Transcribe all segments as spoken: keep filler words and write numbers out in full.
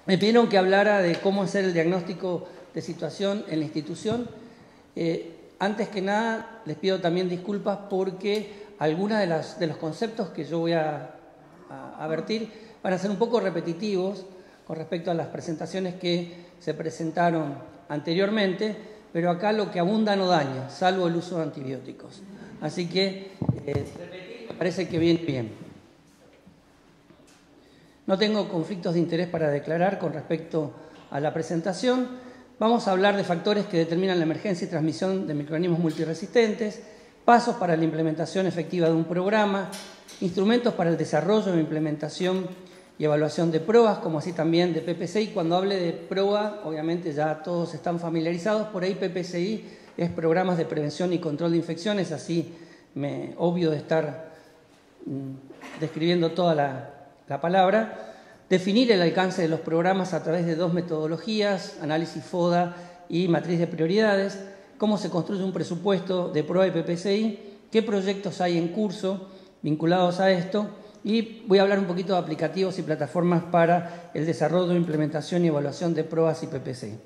Me pidieron que hablara de cómo hacer el diagnóstico de situación en la institución. Eh, antes que nada, les pido también disculpas porque algunos de, las, de los conceptos que yo voy a, a, a vertir van a ser un poco repetitivos con respecto a las presentaciones que se presentaron anteriormente, pero acá lo que abunda no daña, salvo el uso de antibióticos. Así que eh, me parece que viene bien. No tengo conflictos de interés para declarar con respecto a la presentación. Vamos a hablar de factores que determinan la emergencia y transmisión de microorganismos multiresistentes, pasos para la implementación efectiva de un programa, instrumentos para el desarrollo, implementación y evaluación de pruebas, como así también de P P C I. Cuando hable de prueba, obviamente ya todos están familiarizados, por ahí P P C I es programas de prevención y control de infecciones, así me obvio de estar mmm, describiendo toda la... la palabra, definir el alcance de los programas a través de dos metodologías, análisis FODA y matriz de prioridades, cómo se construye un presupuesto de prueba de P P C I, qué proyectos hay en curso vinculados a esto, y voy a hablar un poquito de aplicativos y plataformas para el desarrollo, implementación y evaluación de pruebas y P P C I.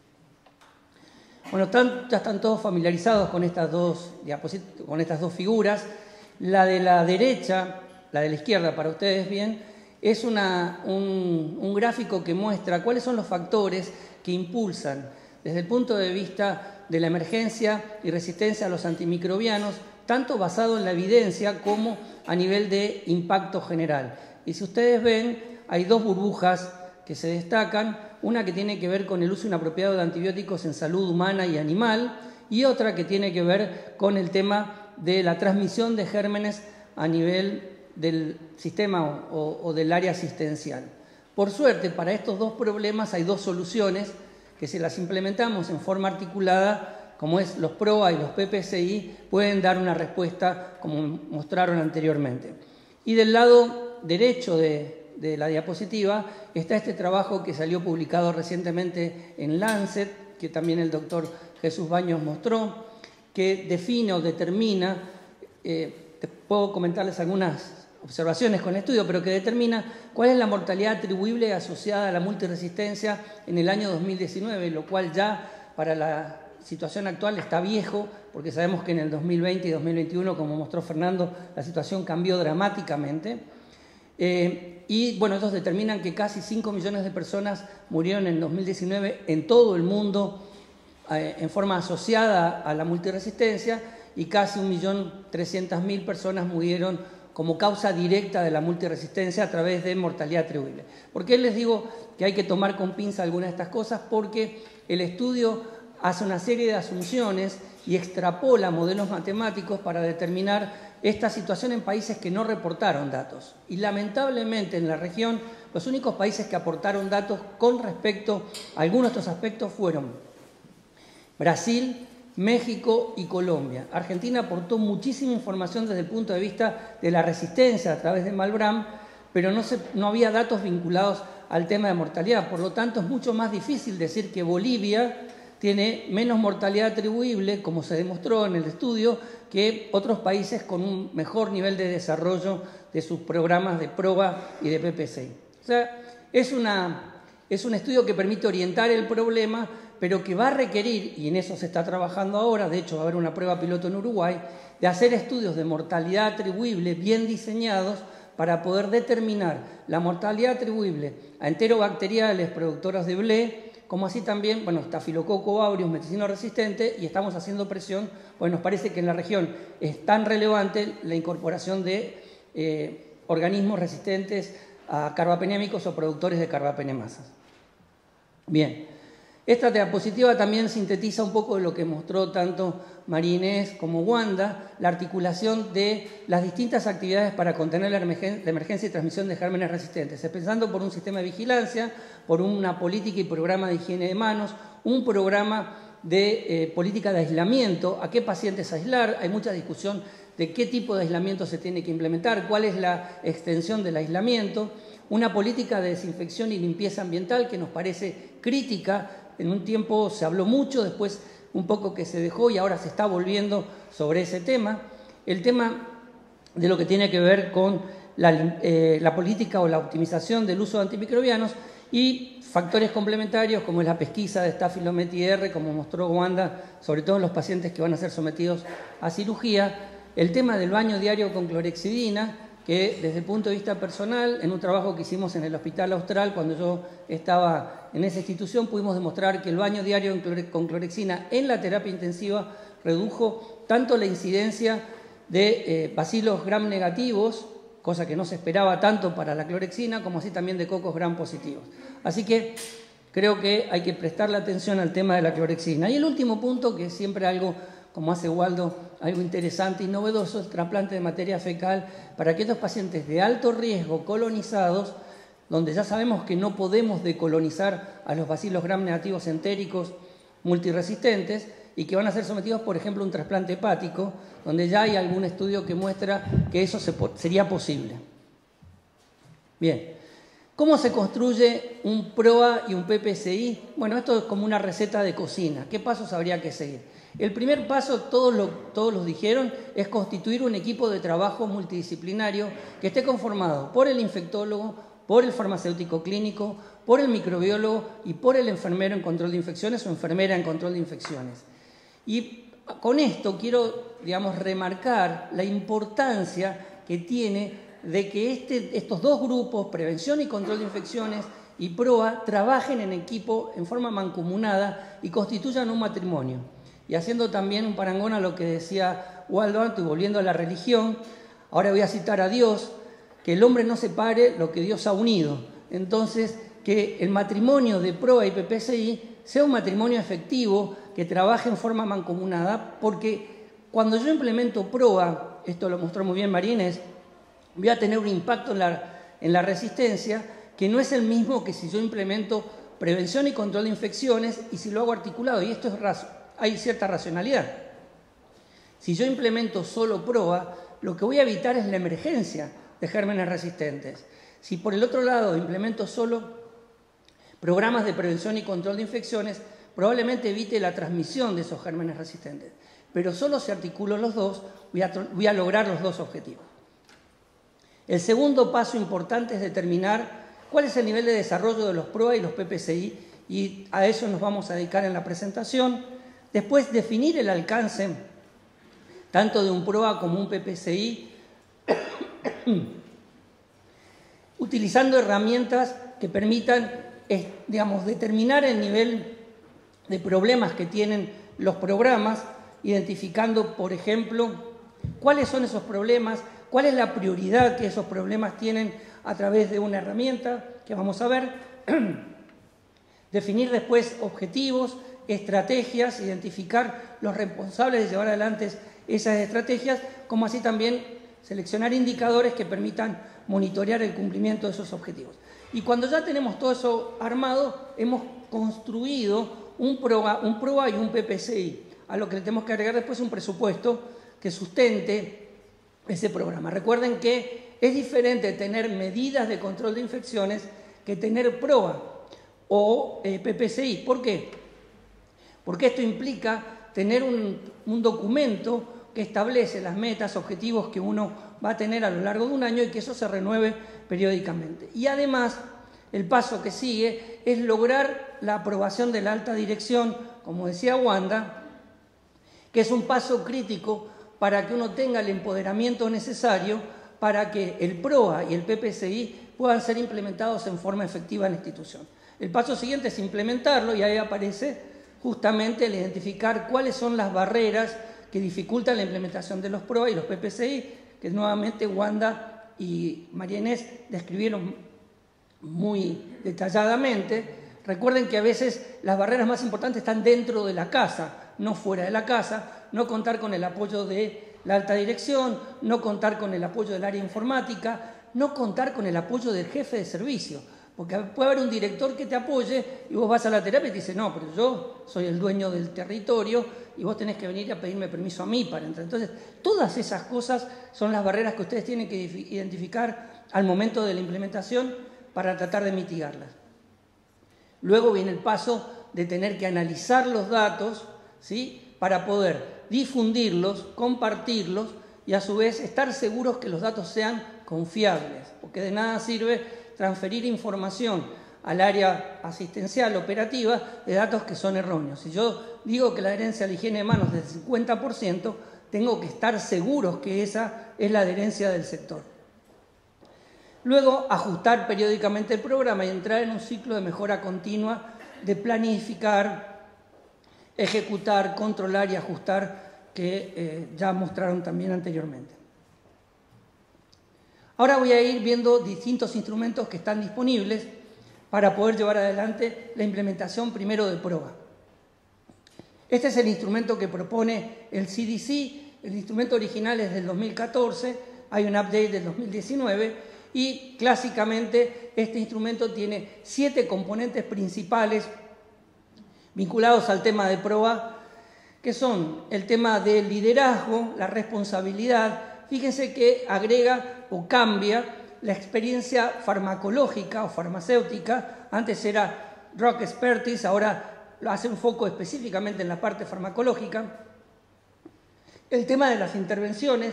Bueno, están, ya están todos familiarizados con estas dos diapositivas, con estas dos figuras. La de la derecha, la de la izquierda para ustedes bien, es una, un, un gráfico que muestra cuáles son los factores que impulsan desde el punto de vista de la emergencia y resistencia a los antimicrobianos, tanto basado en la evidencia como a nivel de impacto general. Y si ustedes ven, hay dos burbujas que se destacan, una que tiene que ver con el uso inapropiado de antibióticos en salud humana y animal, y otra que tiene que ver con el tema de la transmisión de gérmenes a nivel del sistema o, o del área asistencial. Por suerte, para estos dos problemas hay dos soluciones que si las implementamos en forma articulada, como es los PROA y los P P C I, pueden dar una respuesta como mostraron anteriormente. Y del lado derecho de, de la diapositiva está este trabajo que salió publicado recientemente en Lancet, que también el doctor Jesús Baños mostró, que define o determina, eh, puedo comentarles algunas observaciones con el estudio, pero que determina cuál es la mortalidad atribuible asociada a la multiresistencia en el año dos mil diecinueve, lo cual ya para la situación actual está viejo, porque sabemos que en el dos mil veinte y dos mil veintiuno, como mostró Fernando, la situación cambió dramáticamente. Eh, y bueno, ellos determinan que casi cinco millones de personas murieron en dos mil diecinueve en todo el mundo eh, en forma asociada a la multiresistencia, y casi un millón trescientas mil personas murieron como causa directa de la multiresistencia a través de mortalidad atribuible. ¿Por qué les digo que hay que tomar con pinza algunas de estas cosas? Porque el estudio hace una serie de asunciones y extrapola modelos matemáticos para determinar esta situación en países que no reportaron datos. Y lamentablemente en la región los únicos países que aportaron datos con respecto a algunos de estos aspectos fueron Brasil, México y Colombia. Argentina aportó muchísima información desde el punto de vista de la resistencia a través de Malbram, pero no, se, no había datos vinculados al tema de mortalidad. Por lo tanto, es mucho más difícil decir que Bolivia tiene menos mortalidad atribuible, como se demostró en el estudio, que otros países con un mejor nivel de desarrollo de sus programas de prueba y de P P C I. O sea, es, una, es un estudio que permite orientar el problema, pero que va a requerir, y en eso se está trabajando ahora, de hecho va a haber una prueba piloto en Uruguay, de hacer estudios de mortalidad atribuible bien diseñados para poder determinar la mortalidad atribuible a enterobacteriales productoras de B L E, como así también, bueno, Staphylococcus aureus, meticino resistente, y estamos haciendo presión, pues nos parece que en la región es tan relevante la incorporación de eh, organismos resistentes a carbapenémicos o productores de carbapenemasas. Bien. Esta diapositiva también sintetiza un poco de lo que mostró tanto María Inés como Wanda, la articulación de las distintas actividades para contener la emergencia y transmisión de gérmenes resistentes, empezando por un sistema de vigilancia, por una política y programa de higiene de manos, un programa de eh, política de aislamiento, a qué pacientes aislar, hay mucha discusión de qué tipo de aislamiento se tiene que implementar, cuál es la extensión del aislamiento, una política de desinfección y limpieza ambiental que nos parece crítica. En un tiempo se habló mucho, después un poco que se dejó y ahora se está volviendo sobre ese tema. El tema de lo que tiene que ver con la, eh, la política o la optimización del uso de antimicrobianos Y factores complementarios como es la pesquisa de Staphylometritis R, como mostró Wanda, sobre todo en los pacientes que van a ser sometidos a cirugía. El tema del baño diario con clorexidina, que desde el punto de vista personal, en un trabajo que hicimos en el Hospital Austral, cuando yo estaba en esa institución, pudimos demostrar que el baño diario con clorexina en la terapia intensiva redujo tanto la incidencia de eh, bacilos gram negativos, cosa que no se esperaba tanto para la clorexina, como así también de cocos gram positivos. Así que creo que hay que prestarle atención al tema de la clorexina. Y el último punto, que es siempre algo, como hace Waldo, algo interesante y novedoso, el trasplante de materia fecal para aquellos pacientes de alto riesgo colonizados, donde ya sabemos que no podemos decolonizar a los bacilos gram negativos entéricos multiresistentes y que van a ser sometidos, por ejemplo, a un trasplante hepático, donde ya hay algún estudio que muestra que eso se, sería posible. Bien, ¿cómo se construye un PROA y un P P C I? Bueno, esto es como una receta de cocina. ¿Qué pasos habría que seguir? El primer paso, todos lo, todos los dijeron, es constituir un equipo de trabajo multidisciplinario que esté conformado por el infectólogo, por el farmacéutico clínico, por el microbiólogo y por el enfermero en control de infecciones o enfermera en control de infecciones. Y con esto quiero, digamos, remarcar la importancia que tiene de que este, estos dos grupos, prevención y control de infecciones y PROA, trabajen en equipo en forma mancomunada y constituyan un matrimonio. Y haciendo también un parangón a lo que decía Waldo antes, volviendo a la religión, ahora voy a citar a Dios, que el hombre no separe lo que Dios ha unido. Entonces, que el matrimonio de PROA y P P C I sea un matrimonio efectivo, que trabaje en forma mancomunada, porque cuando yo implemento PROA, esto lo mostró muy bien María Inés, voy a tener un impacto en la, en la resistencia que no es el mismo que si yo implemento prevención y control de infecciones y si lo hago articulado, y esto es raso. Hay cierta racionalidad. Si yo implemento solo PROA, lo que voy a evitar es la emergencia de gérmenes resistentes. Si por el otro lado implemento solo programas de prevención y control de infecciones, probablemente evite la transmisión de esos gérmenes resistentes. Pero solo si articulo los dos, voy a, voy a lograr los dos objetivos. El segundo paso importante es determinar cuál es el nivel de desarrollo de los PROA y los P P C I, y a eso nos vamos a dedicar en la presentación. Después, definir el alcance tanto de un PROA como un P P C I, utilizando herramientas que permitan, digamos, determinar el nivel de problemas que tienen los programas, identificando, por ejemplo, cuáles son esos problemas, cuál es la prioridad que esos problemas tienen a través de una herramienta que vamos a ver, definir después objetivos, estrategias, identificar los responsables de llevar adelante esas estrategias, como así también seleccionar indicadores que permitan monitorear el cumplimiento de esos objetivos. Y cuando ya tenemos todo eso armado, hemos construido un PROA, un PROA y un P P C I, a lo que le tenemos que agregar después un presupuesto que sustente ese programa. Recuerden que es diferente tener medidas de control de infecciones que tener PROA o eh, P P C I. ¿Por qué? Porque esto implica tener un, un documento que establece las metas, objetivos que uno va a tener a lo largo de un año y que eso se renueve periódicamente. Y además, el paso que sigue es lograr la aprobación de la alta dirección, como decía Wanda, que es un paso crítico para que uno tenga el empoderamiento necesario para que el PROA y el P P C I puedan ser implementados en forma efectiva en la institución. El paso siguiente es implementarlo y ahí aparece justamente el identificar cuáles son las barreras que dificultan la implementación de los PROA y los P P C I, que nuevamente Wanda y María Inés describieron muy detalladamente. Recuerden que a veces las barreras más importantes están dentro de la casa, no fuera de la casa, no contar con el apoyo de la alta dirección, no contar con el apoyo del área informática, no contar con el apoyo del jefe de servicio. Porque puede haber un director que te apoye y vos vas a la terapia y te dice, no, pero yo soy el dueño del territorio y vos tenés que venir a pedirme permiso a mí para entrar. Entonces, todas esas cosas son las barreras que ustedes tienen que identificar al momento de la implementación para tratar de mitigarlas. Luego viene el paso de tener que analizar los datos, ¿sí?, para poder difundirlos, compartirlos y a su vez estar seguros que los datos sean confiables, porque de nada sirve transferir información al área asistencial operativa de datos que son erróneos. Si yo digo que la adherencia a la higiene de manos es del cincuenta por ciento, tengo que estar seguros que esa es la adherencia del sector. Luego, ajustar periódicamente el programa y entrar en un ciclo de mejora continua, de planificar, ejecutar, controlar y ajustar, que eh, ya mostraron también anteriormente. Ahora voy a ir viendo distintos instrumentos que están disponibles para poder llevar adelante la implementación primero de PROA. Este es el instrumento que propone el C D C. El instrumento original es del dos mil catorce, hay un update del dos mil diecinueve y clásicamente este instrumento tiene siete componentes principales vinculados al tema de PROA, que son el tema del liderazgo, la responsabilidad. Fíjense que agrega o cambia la experiencia farmacológica o farmacéutica. Antes era drug expertise, ahora lo hace un foco específicamente en la parte farmacológica. El tema de las intervenciones,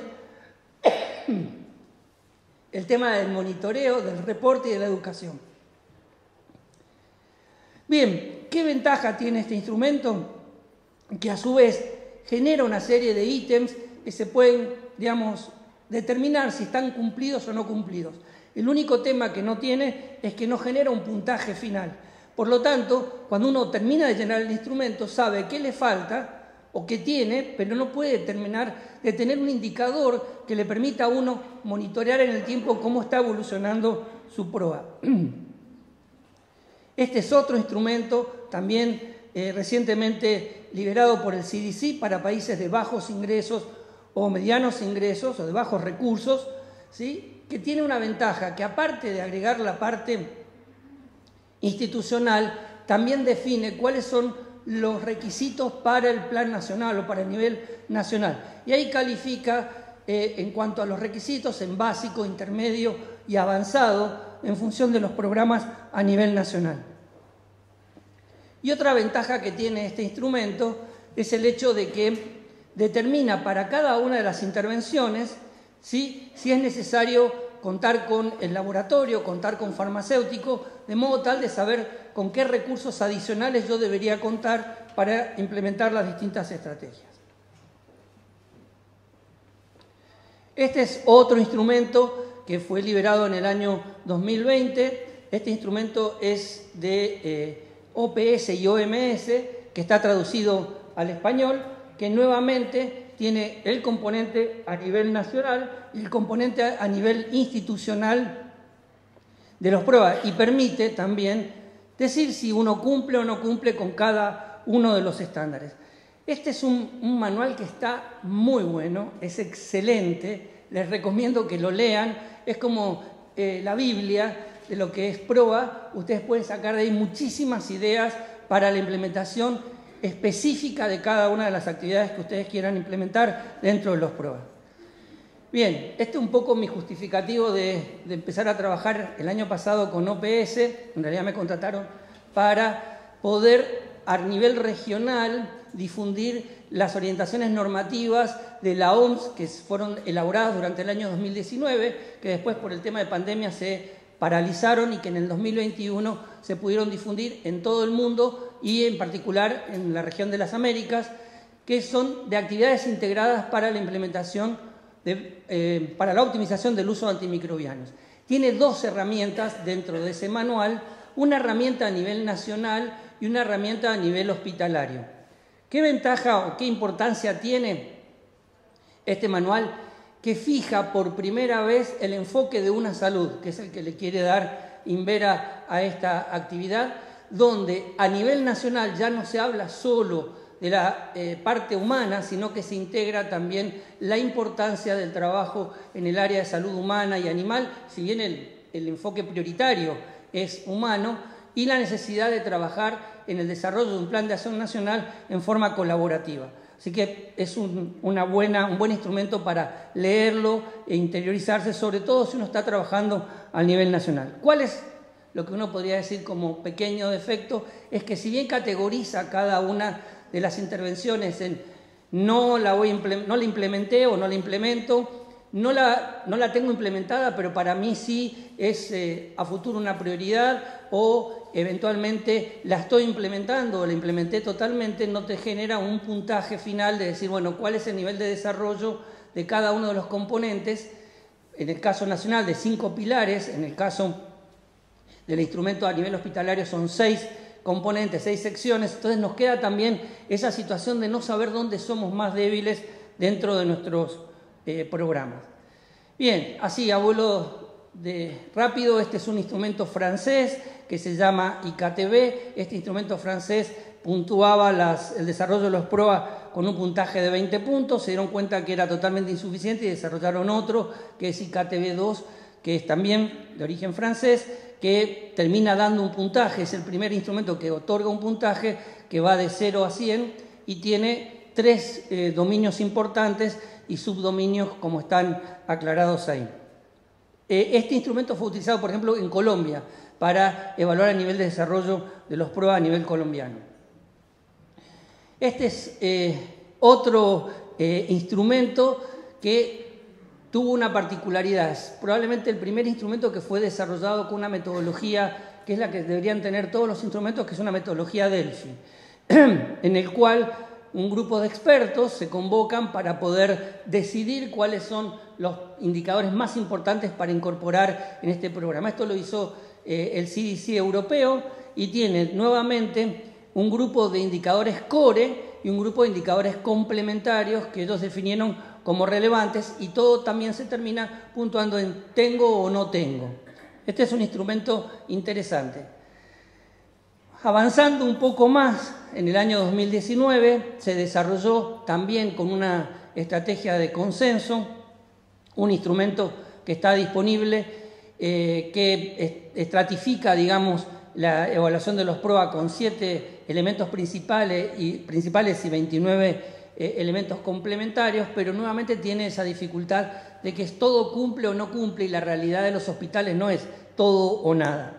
el tema del monitoreo, del reporte y de la educación. Bien, ¿qué ventaja tiene este instrumento? Que a su vez genera una serie de ítems que se pueden, digamos, determinar si están cumplidos o no cumplidos. El único tema que no tiene es que no genera un puntaje final. Por lo tanto, cuando uno termina de llenar el instrumento, sabe qué le falta o qué tiene, pero no puede terminar de tener un indicador que le permita a uno monitorear en el tiempo cómo está evolucionando su PROA. Este es otro instrumento también eh, recientemente liberado por el C D C para países de bajos ingresos o medianos ingresos o de bajos recursos, ¿sí? Que tiene una ventaja, que aparte de agregar la parte institucional, también define cuáles son los requisitos para el plan nacional o para el nivel nacional. Y ahí califica eh, en cuanto a los requisitos en básico, intermedio y avanzado en función de los programas a nivel nacional. Y otra ventaja que tiene este instrumento es el hecho de que determina para cada una de las intervenciones, ¿sí?, si es necesario contar con el laboratorio, contar con farmacéutico, de modo tal de saber con qué recursos adicionales yo debería contar para implementar las distintas estrategias. Este es otro instrumento que fue liberado en el año dos mil veinte. Este instrumento es de eh, O P S y O M S, que está traducido al español, que nuevamente tiene el componente a nivel nacional y el componente a nivel institucional de los PROA y permite también decir si uno cumple o no cumple con cada uno de los estándares. Este es un, un manual que está muy bueno, es excelente, les recomiendo que lo lean, es como eh, la Biblia de lo que es PROA. Ustedes pueden sacar de ahí muchísimas ideas para la implementación específica de cada una de las actividades que ustedes quieran implementar dentro de los PROA. Bien, este es un poco mi justificativo de, de empezar a trabajar el año pasado con O P S, en realidad me contrataron para poder a nivel regional difundir las orientaciones normativas de la O M S que fueron elaboradas durante el año dos mil diecinueve, que después por el tema de pandemia se paralizaron y que en el dos mil veintiuno se pudieron difundir en todo el mundo y en particular en la región de las Américas, que son de actividades integradas para la implementación, de, eh, para la optimización del uso de antimicrobianos. Tiene dos herramientas dentro de ese manual, una herramienta a nivel nacional y una herramienta a nivel hospitalario. ¿Qué ventaja o qué importancia tiene este manual? Que fija por primera vez el enfoque de una salud, que es el que le quiere dar Inbera a esta actividad, donde a nivel nacional ya no se habla solo de la eh, parte humana, sino que se integra también la importancia del trabajo en el área de salud humana y animal, si bien el, el enfoque prioritario es humano, y la necesidad de trabajar en el desarrollo de un plan de acción nacional en forma colaborativa. Así que es un, una buena, un buen instrumento para leerlo e interiorizarse, sobre todo si uno está trabajando a nivel nacional. ¿Cuál es lo que uno podría decir como pequeño defecto? Es que si bien categoriza cada una de las intervenciones en no la, voy no la implementé o no la implemento, no la, no la tengo implementada, pero para mí sí es eh, a futuro una prioridad, o eventualmente la estoy implementando o la implementé totalmente, no te genera un puntaje final de decir, bueno, cuál es el nivel de desarrollo de cada uno de los componentes, en el caso nacional de cinco pilares, en el caso del instrumento a nivel hospitalario son seis componentes, seis secciones, entonces nos queda también esa situación de no saber dónde somos más débiles dentro de nuestros eh, programas. Bien, así a vuelo de rápido, este es un instrumento francés que se llama I K T B. Este instrumento francés puntuaba las, el desarrollo de los P R O A con un puntaje de veinte puntos, se dieron cuenta que era totalmente insuficiente y desarrollaron otro que es I K T B dos, que es también de origen francés, que termina dando un puntaje, es el primer instrumento que otorga un puntaje que va de cero a cien y tiene tres eh, dominios importantes y subdominios como están aclarados ahí. Eh, este instrumento fue utilizado, por ejemplo, en Colombia para evaluar el nivel de desarrollo de los P R O A a nivel colombiano. Este es eh, otro eh, instrumento que tuvo una particularidad. Es probablemente el primer instrumento que fue desarrollado con una metodología que es la que deberían tener todos los instrumentos, que es una metodología Delphi, en el cual un grupo de expertos se convocan para poder decidir cuáles son los indicadores más importantes para incorporar en este programa. Esto lo hizo eh, el C D C europeo y tiene nuevamente un grupo de indicadores core y un grupo de indicadores complementarios que ellos definieron como relevantes y todo también se termina puntuando en tengo o no tengo. Este es un instrumento interesante. Avanzando un poco más, en el año dos mil diecinueve se desarrolló también con una estrategia de consenso un instrumento que está disponible eh, que estratifica, digamos, la evaluación de los P R O A con siete elementos principales y, principales y veintinueve eh, elementos complementarios, pero nuevamente tiene esa dificultad de que todo cumple o no cumple y la realidad de los hospitales no es todo o nada.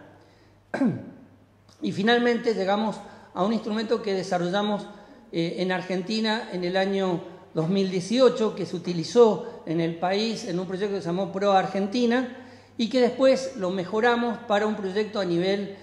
Y finalmente llegamos a un instrumento que desarrollamos eh, en Argentina en el año dos mil dieciocho, que se utilizó en el país en un proyecto que se llamó P R O A Argentina y que después lo mejoramos para un proyecto a nivel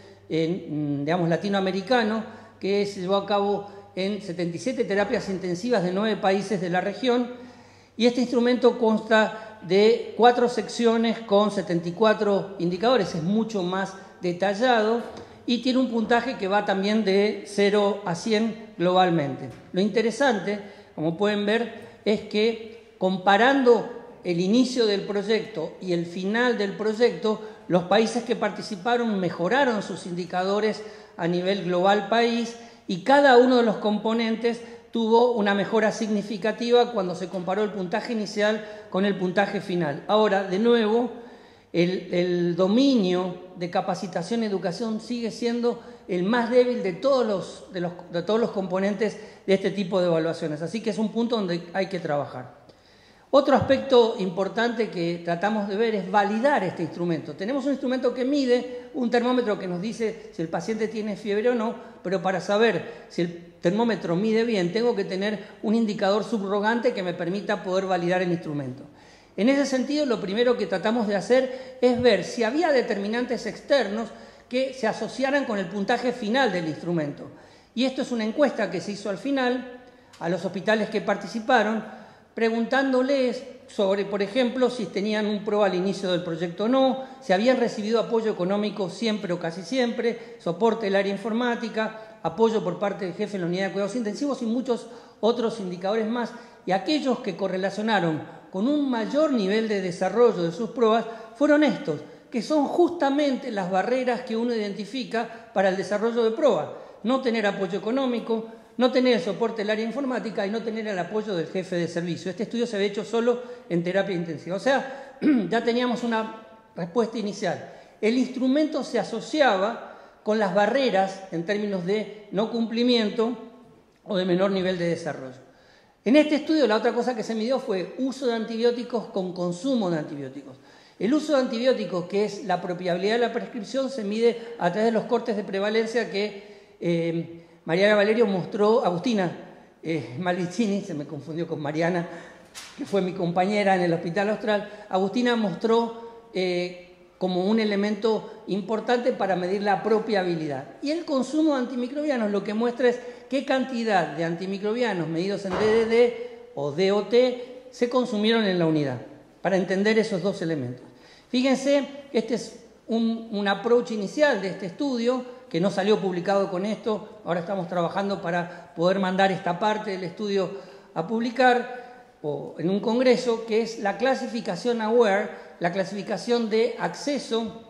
eh, digamos, latinoamericano que se llevó a cabo en setenta y siete terapias intensivas de nueve países de la región y este instrumento consta de cuatro secciones con setenta y cuatro indicadores, es mucho más detallado y tiene un puntaje que va también de cero a cien globalmente. Lo interesante, como pueden ver, es que comparando el inicio del proyecto y el final del proyecto, los países que participaron mejoraron sus indicadores a nivel global país y cada uno de los componentes tuvo una mejora significativa cuando se comparó el puntaje inicial con el puntaje final. Ahora, de nuevo, el, el dominio de capacitación y educación sigue siendo el más débil de todos, los, de, los, de todos los componentes de este tipo de evaluaciones. Así que es un punto donde hay que trabajar. Otro aspecto importante que tratamos de ver es validar este instrumento. Tenemos un instrumento que mide, un termómetro que nos dice si el paciente tiene fiebre o no, pero para saber si el termómetro mide bien, tengo que tener un indicador subrogante que me permita poder validar el instrumento. En ese sentido, lo primero que tratamos de hacer es ver si había determinantes externos que se asociaran con el puntaje final del instrumento. Y esto es una encuesta que se hizo al final a los hospitales que participaron, preguntándoles sobre, por ejemplo, si tenían un P R O al inicio del proyecto o no, si habían recibido apoyo económico siempre o casi siempre, soporte del área informática, apoyo por parte del jefe de la unidad de cuidados intensivos y muchos otros indicadores más. Y aquellos que correlacionaron con un mayor nivel de desarrollo de sus pruebas fueron estos, que son justamente las barreras que uno identifica para el desarrollo de pruebas. No tener apoyo económico, no tener el soporte del área informática y no tener el apoyo del jefe de servicio. Este estudio se había hecho solo en terapia intensiva. O sea, ya teníamos una respuesta inicial. El instrumento se asociaba con las barreras en términos de no cumplimiento o de menor nivel de desarrollo. En este estudio la otra cosa que se midió fue uso de antibióticos con consumo de antibióticos. El uso de antibióticos, que es la apropiabilidad de la prescripción, se mide a través de los cortes de prevalencia que eh, Mariana Valerio mostró, Agustina eh, Malicini, se me confundió con Mariana, que fue mi compañera en el Hospital Austral. Agustina mostró eh, como un elemento importante para medir la apropiabilidad. Y el consumo de antimicrobianos lo que muestra es qué cantidad de antimicrobianos medidos en D D D o D O T se consumieron en la unidad, para entender esos dos elementos. Fíjense, este es un, un approach inicial de este estudio, que no salió publicado con esto, ahora estamos trabajando para poder mandar esta parte del estudio a publicar o en un congreso, que es la clasificación AWARE, la clasificación de acceso,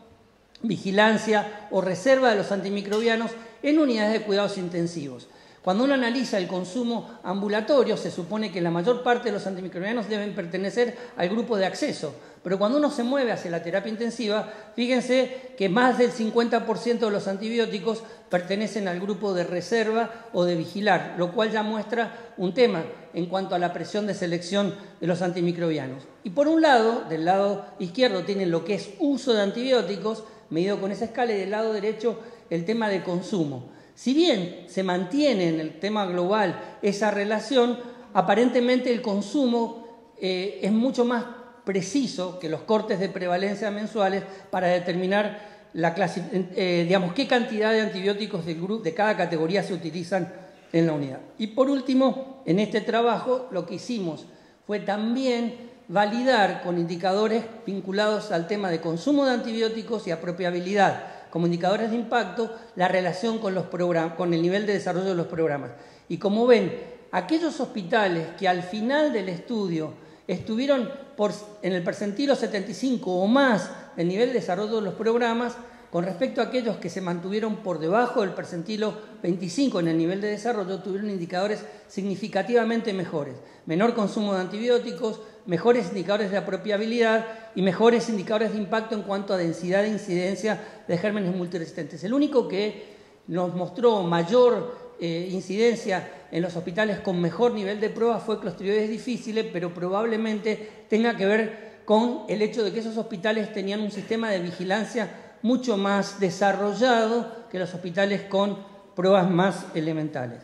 vigilancia o reserva de los antimicrobianos en unidades de cuidados intensivos. Cuando uno analiza el consumo ambulatorio, se supone que la mayor parte de los antimicrobianos deben pertenecer al grupo de acceso. Pero cuando uno se mueve hacia la terapia intensiva, fíjense que más del cincuenta por ciento de los antibióticos pertenecen al grupo de reserva o de vigilar, lo cual ya muestra un tema en cuanto a la presión de selección de los antimicrobianos. Y por un lado, del lado izquierdo tienen lo que es uso de antibióticos, medido con esa escala, y del lado derecho el tema de consumo. Si bien se mantiene en el tema global esa relación, aparentemente el consumo eh, es mucho más preciso que los cortes de prevalencia mensuales para determinar la clase, eh, digamos, qué cantidad de antibióticos del grupo, de cada categoría se utilizan en la unidad. Y por último, en este trabajo lo que hicimos fue también validar con indicadores vinculados al tema de consumo de antibióticos y apropiabilidad, como indicadores de impacto, la relación con, los con el nivel de desarrollo de los programas. Y como ven, aquellos hospitales que al final del estudio estuvieron por, en el percentilo setenta y cinco o más del nivel de desarrollo de los programas, con respecto a aquellos que se mantuvieron por debajo del percentilo veinticinco en el nivel de desarrollo, tuvieron indicadores significativamente mejores. Menor consumo de antibióticos, mejores indicadores de apropiabilidad y mejores indicadores de impacto en cuanto a densidad de incidencia de gérmenes multiresistentes. El único que nos mostró mayor eh, incidencia en los hospitales con mejor nivel de prueba fue Clostridioides difficile, pero probablemente tenga que ver con el hecho de que esos hospitales tenían un sistema de vigilancia mucho más desarrollado que los hospitales con pruebas más elementales.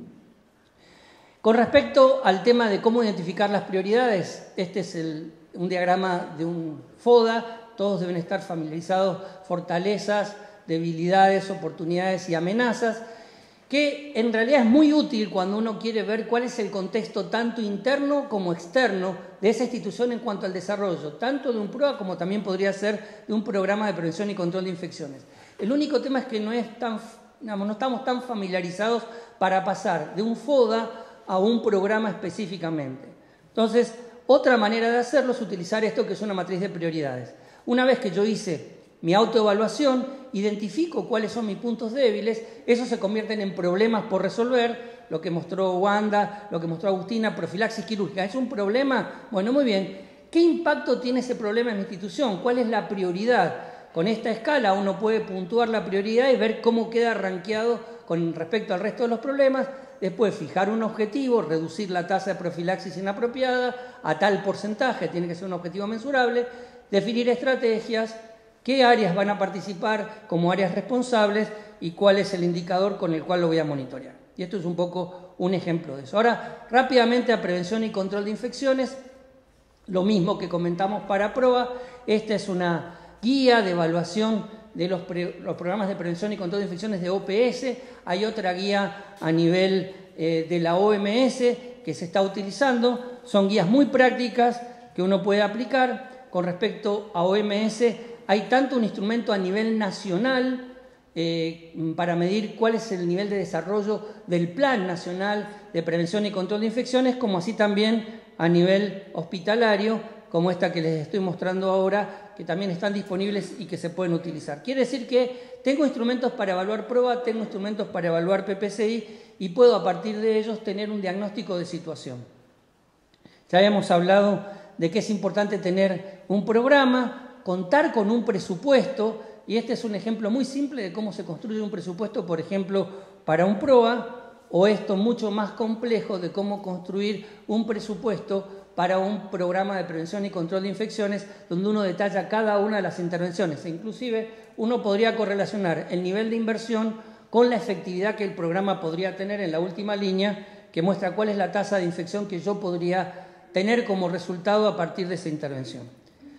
Con respecto al tema de cómo identificar las prioridades, este es el, un diagrama de un FODA, todos deben estar familiarizados, fortalezas, debilidades, oportunidades y amenazas, que en realidad es muy útil cuando uno quiere ver cuál es el contexto tanto interno como externo de esa institución en cuanto al desarrollo, tanto de un prueba como también podría ser de un programa de prevención y control de infecciones. El único tema es que no, es tan, digamos, no estamos tan familiarizados para pasar de un FODA a un programa específicamente. Entonces, otra manera de hacerlo es utilizar esto que es una matriz de prioridades. Una vez que yo hice mi autoevaluación, identifico cuáles son mis puntos débiles, esos se convierten en problemas por resolver, lo que mostró Wanda, lo que mostró Agustina, profilaxis quirúrgica. ¿Es un problema? Bueno, muy bien. ¿Qué impacto tiene ese problema en mi institución? ¿Cuál es la prioridad? Con esta escala uno puede puntuar la prioridad y ver cómo queda rankeado con respecto al resto de los problemas. Después fijar un objetivo, reducir la tasa de profilaxis inapropiada a tal porcentaje, tiene que ser un objetivo mensurable, definir estrategias, qué áreas van a participar como áreas responsables y cuál es el indicador con el cual lo voy a monitorear. Y esto es un poco un ejemplo de eso. Ahora, rápidamente a prevención y control de infecciones, lo mismo que comentamos para PROA. Esta es una guía de evaluación de los, pre, los programas de prevención y control de infecciones de O P S. Hay otra guía a nivel eh, de la O M S que se está utilizando. Son guías muy prácticas que uno puede aplicar. Con respecto a O M S, hay tanto un instrumento a nivel nacional eh, para medir cuál es el nivel de desarrollo del Plan Nacional de Prevención y Control de Infecciones, como así también a nivel hospitalario, como esta que les estoy mostrando ahora, que también están disponibles y que se pueden utilizar. Quiere decir que tengo instrumentos para evaluar prueba, tengo instrumentos para evaluar P P C I y puedo a partir de ellos tener un diagnóstico de situación. Ya habíamos hablado de que es importante tener un programa, contar con un presupuesto, y este es un ejemplo muy simple de cómo se construye un presupuesto, por ejemplo, para un PROA, o esto mucho más complejo de cómo construir un presupuesto para un programa de prevención y control de infecciones, donde uno detalla cada una de las intervenciones. E inclusive uno podría correlacionar el nivel de inversión con la efectividad que el programa podría tener en la última línea, que muestra cuál es la tasa de infección que yo podría tener como resultado a partir de esa intervención.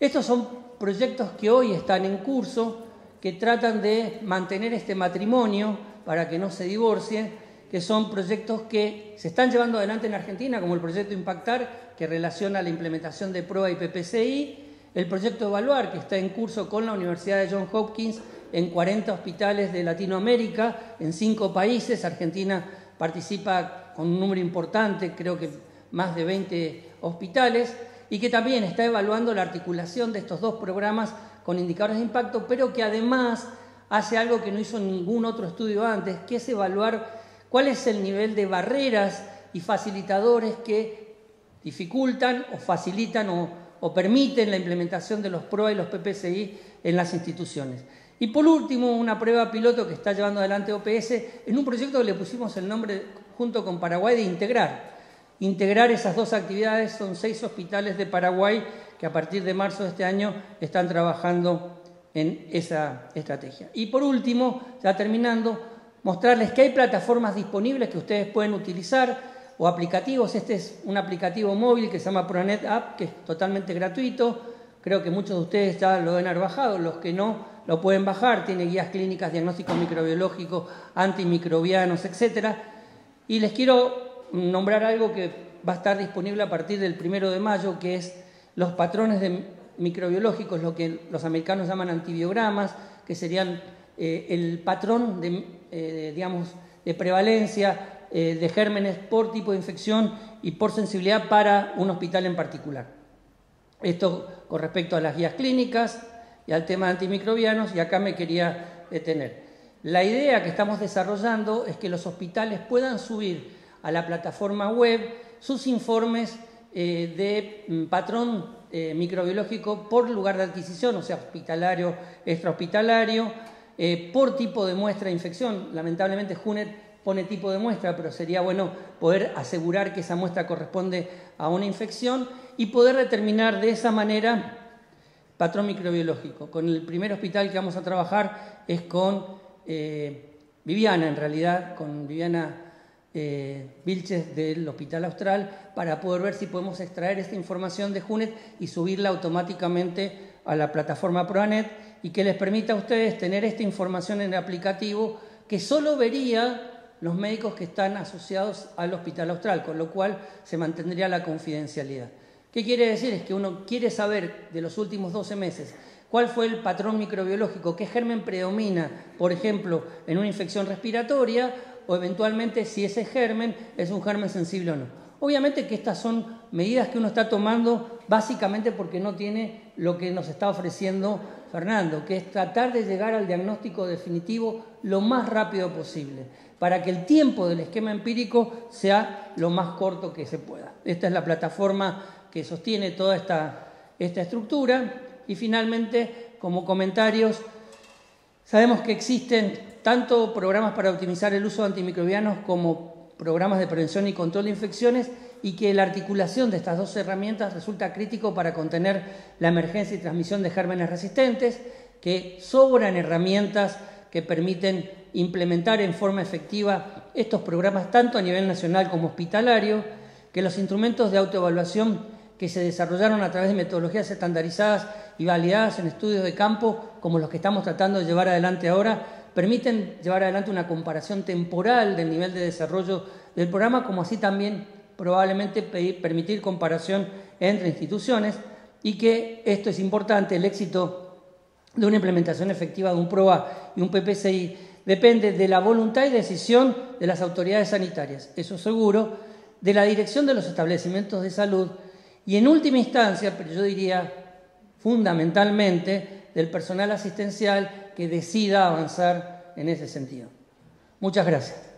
Estos son proyectos que hoy están en curso, que tratan de mantener este matrimonio para que no se divorcien, que son proyectos que se están llevando adelante en Argentina, como el proyecto Impactar, que relaciona la implementación de PROA y P P C I, el proyecto Evaluar, que está en curso con la Universidad de Johns Hopkins en cuarenta hospitales de Latinoamérica, en cinco países. Argentina participa con un número importante, creo que más de veinte hospitales, y que también está evaluando la articulación de estos dos programas con indicadores de impacto, pero que además hace algo que no hizo ningún otro estudio antes, que es evaluar cuál es el nivel de barreras y facilitadores que dificultan o facilitan o, o permiten la implementación de los PROA y los P P C I en las instituciones. Y por último, una prueba piloto que está llevando adelante O P S en un proyecto que le pusimos el nombre junto con Paraguay de Integrar. Integrar esas dos actividades, son seis hospitales de Paraguay que a partir de marzo de este año están trabajando en esa estrategia. Y por último, ya terminando, mostrarles que hay plataformas disponibles que ustedes pueden utilizar o aplicativos. Este es un aplicativo móvil que se llama ProAnet App, que es totalmente gratuito. Creo que muchos de ustedes ya lo deben haber bajado, los que no lo pueden bajar. Tiene guías clínicas, diagnósticos microbiológicos, antimicrobianos, etcétera. Y les quiero nombrar algo que va a estar disponible a partir del primero de mayo, que es los patrones de microbiológicos, lo que los americanos llaman antibiogramas, que serían eh, el patrón de, eh, digamos, de prevalencia eh, de gérmenes por tipo de infección y por sensibilidad para un hospital en particular. Esto con respecto a las guías clínicas y al tema de antimicrobianos, y acá me quería detener. La idea que estamos desarrollando es que los hospitales puedan subir a la plataforma web sus informes eh, de mm, patrón eh, microbiológico por lugar de adquisición, o sea, hospitalario, extrahospitalario, eh, por tipo de muestra de infección. Lamentablemente Junet pone tipo de muestra, pero sería bueno poder asegurar que esa muestra corresponde a una infección y poder determinar de esa manera patrón microbiológico. Con el primer hospital que vamos a trabajar es con eh, Viviana, en realidad, con Viviana Eh, Vilches del Hospital Austral, para poder ver si podemos extraer esta información de Junet y subirla automáticamente a la plataforma ProAnet y que les permita a ustedes tener esta información en el aplicativo que solo vería los médicos que están asociados al Hospital Austral, con lo cual se mantendría la confidencialidad. ¿Qué quiere decir? Es que uno quiere saber de los últimos doce meses cuál fue el patrón microbiológico, qué germen predomina, por ejemplo, en una infección respiratoria, o eventualmente si ese germen es un germen sensible o no. Obviamente que estas son medidas que uno está tomando básicamente porque no tiene lo que nos está ofreciendo Fernando, que es tratar de llegar al diagnóstico definitivo lo más rápido posible, para que el tiempo del esquema empírico sea lo más corto que se pueda. Esta es la plataforma que sostiene toda esta, esta estructura. Y finalmente, como comentarios, sabemos que existen tanto programas para optimizar el uso de antimicrobianos como programas de prevención y control de infecciones, y que la articulación de estas dos herramientas resulta crítico para contener la emergencia y transmisión de gérmenes resistentes, que sobran herramientas que permiten implementar en forma efectiva estos programas tanto a nivel nacional como hospitalario, que los instrumentos de autoevaluación que se desarrollaron a través de metodologías estandarizadas y validadas en estudios de campo, como los que estamos tratando de llevar adelante ahora, permiten llevar adelante una comparación temporal del nivel de desarrollo del programa, como así también probablemente pedir, permitir comparación entre instituciones, y que esto es importante, el éxito de una implementación efectiva de un PROA y un P P C I depende de la voluntad y decisión de las autoridades sanitarias, eso seguro, de la dirección de los establecimientos de salud y en última instancia, pero yo diría fundamentalmente, del personal asistencial que decida avanzar en ese sentido. Muchas gracias.